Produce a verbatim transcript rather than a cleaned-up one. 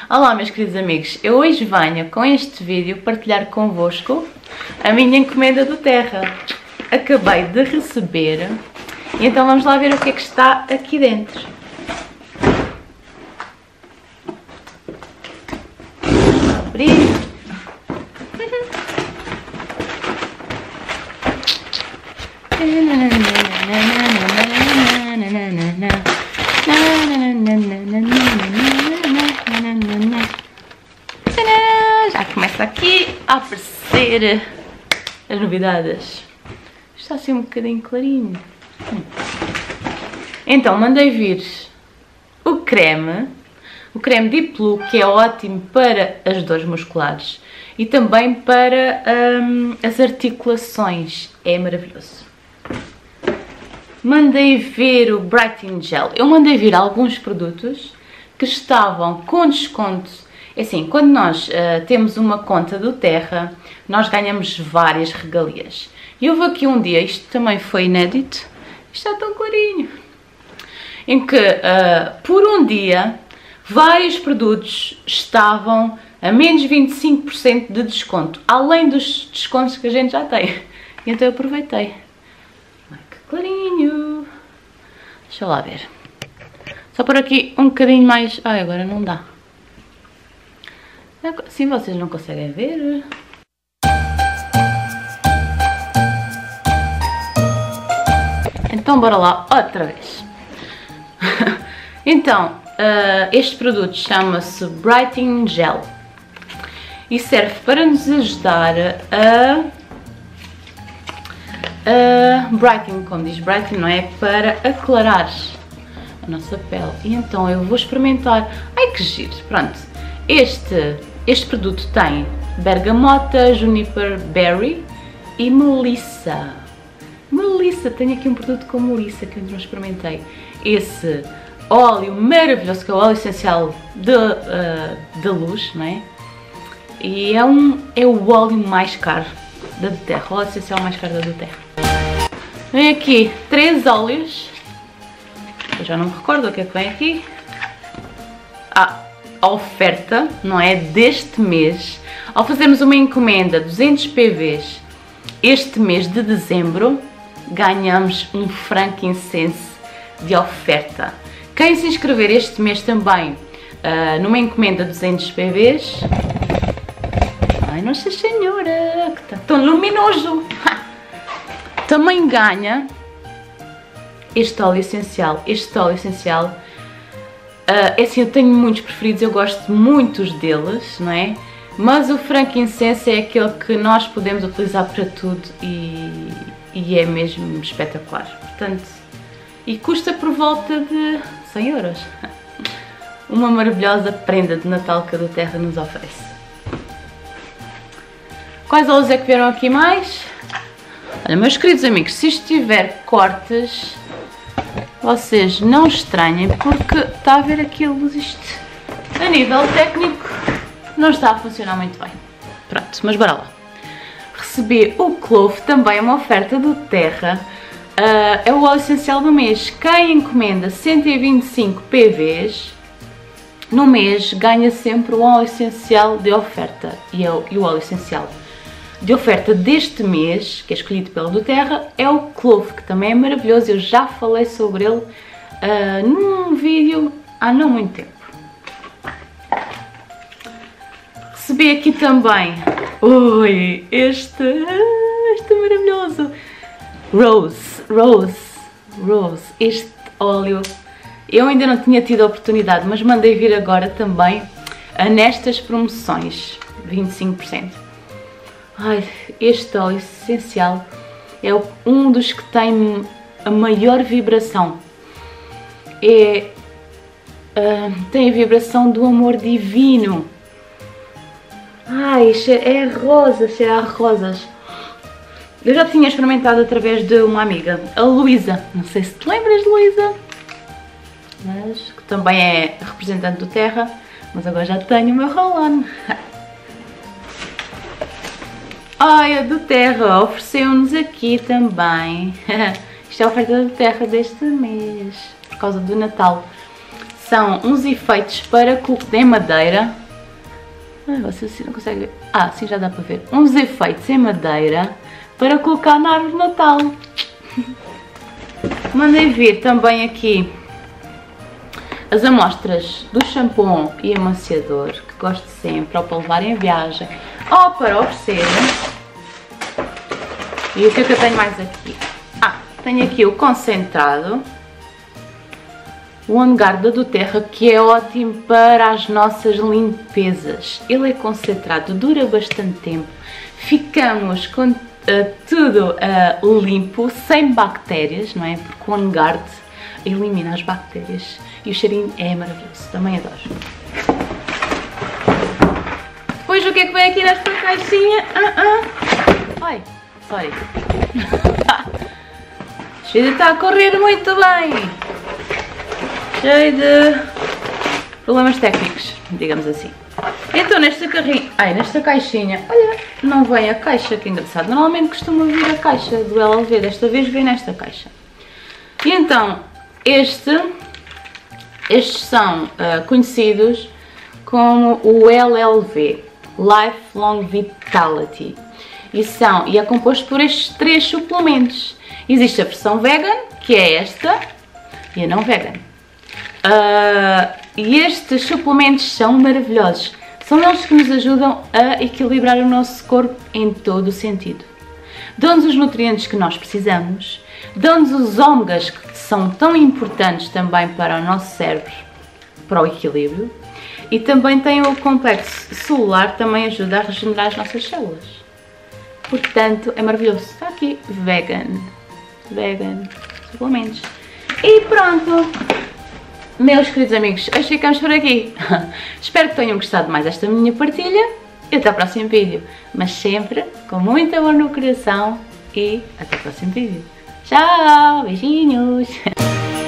Olá meus queridos amigos, eu hoje venho com este vídeo partilhar convosco a minha encomenda do Terra. Acabei de receber e então vamos lá ver o que é que está aqui dentro. Abrir. Já começa aqui a aparecer as novidades. Está assim um bocadinho clarinho. Então mandei vir o creme, o creme Deep Blue, que é ótimo para as dores musculares e também para hum, as articulações. É maravilhoso. Mandei vir o Brightening Gel. Eu mandei vir alguns produtos que estavam com desconto. É assim, quando nós uh, temos uma conta do Terra, nós ganhamos várias regalias. E houve aqui um dia, isto também foi inédito, isto está tão clarinho, em que uh, por um dia vários produtos estavam a menos vinte e cinco por cento de desconto, além dos descontos que a gente já tem. E então eu aproveitei. Ai, que clarinho! Deixa eu lá ver. Só por aqui um bocadinho mais... Ai, agora não dá. Assim vocês não conseguem ver. Então bora lá outra vez. Então, uh, este produto chama-se Brightening Gel e serve para nos ajudar a, a brightening, como diz brightening, não é? Para aclarar a nossa pele. E então eu vou experimentar. Ai que giro! Pronto, este, este produto tem bergamota, juniper berry e melissa. Melissa, tenho aqui um produto com melissa que eu ainda não experimentei. Esse óleo maravilhoso, que é o óleo essencial de, uh, de luz, não é? E é, um, é o óleo mais caro da do Terra, o óleo essencial mais caro da do Terra. Vem aqui três óleos, eu já não me recordo o que é que vem aqui. Ah, a oferta, não é? Deste mês, ao fazermos uma encomenda duzentos Pvs este mês de dezembro, ganhamos um frankincense de oferta. Quem se inscrever este mês também uh, numa encomenda duzentos Pvs, ai Nossa Senhora, que está tão luminoso, também ganha este óleo essencial. Este óleo essencial, uh, é assim, eu tenho muitos preferidos, eu gosto muitos deles, não é? Mas o frankincense é aquele que nós podemos utilizar para tudo e, e é mesmo espetacular. Portanto, e custa por volta de cem euros. Uma maravilhosa prenda de Natal que a do Terra nos oferece. Quais óleos é que vieram aqui mais? Olha, meus queridos amigos, se isto tiver cortes, vocês não estranhem, porque está a ver aqui a luz, isto a nível técnico não está a funcionar muito bem. Pronto, mas bora lá. Recebi o Clove, também é uma oferta do Terra. Uh, é o óleo essencial do mês. Quem encomenda cento e vinte e cinco Pvs no mês ganha sempre o óleo essencial de oferta. E, é o, e o óleo essencial de oferta deste mês, que é escolhido pelo do Terra, é o Clove, que também é maravilhoso. Eu já falei sobre ele uh, num vídeo há não muito tempo. Recebi aqui também, ui, este, este maravilhoso, Rose, Rose, Rose, este óleo, eu ainda não tinha tido a oportunidade, mas mandei vir agora também nestas promoções, vinte e cinco por cento. Ai, este óleo essencial é um dos que tem a maior vibração, é, uh, tem a vibração do amor divino. Ai, é rosas, cheira a rosas. Eu já tinha experimentado através de uma amiga, a Luísa. Não sei se te lembras de Luísa, mas que também é representante do Terra, mas agora já tenho o meu roll-on. Ai, a do Terra ofereceu-nos aqui também. Isto é a oferta do Terra deste mês, por causa do Natal. São uns efeitos para colocar em madeira. Ah, vocês assim não conseguem ver. Ah, sim, já dá para ver. Uns efeitos em madeira para colocar na árvore de Natal. Mandei vir também aqui as amostras do shampoo e amaciador, que gosto sempre, ou para levar em viagem, ou para oferecer. E o que é que eu tenho mais aqui? Ah, tenho aqui o concentrado, o On Guard da Doterra, que é ótimo para as nossas limpezas. Ele é concentrado, dura bastante tempo, ficamos com uh, tudo uh, limpo, sem bactérias, não é? Porque o On Guard elimina as bactérias e o cheirinho é maravilhoso, também adoro. Depois o que é que vem aqui nesta caixinha? Ah, ah. Ai, sorry. Este vídeo está a correr muito bem. Cheio de problemas técnicos, digamos assim. Então nesta carrinha, ai, nesta caixinha, olha, não vem a caixa, que engraçado. Normalmente costuma vir a caixa do L L V, desta vez vem nesta caixa. E então, este, estes são uh, conhecidos como o L L V, Lifelong Vitality. E, são, e é composto por estes três suplementos. Existe a versão vegan, que é esta, e a não vegan. Uh, e estes suplementos são maravilhosos. São eles que nos ajudam a equilibrar o nosso corpo em todo o sentido. Dão-nos os nutrientes que nós precisamos, dão-nos os ômegas que são tão importantes também para o nosso cérebro, para o equilíbrio, e também tem o complexo celular, também ajuda a regenerar as nossas células. Portanto, é maravilhoso. Está aqui, vegan, vegan, suplementos. E pronto! Meus queridos amigos, hoje ficamos por aqui. Espero que tenham gostado mais desta minha partilha e até ao próximo vídeo. Mas sempre com muito amor no coração e até o próximo vídeo. Tchau, beijinhos!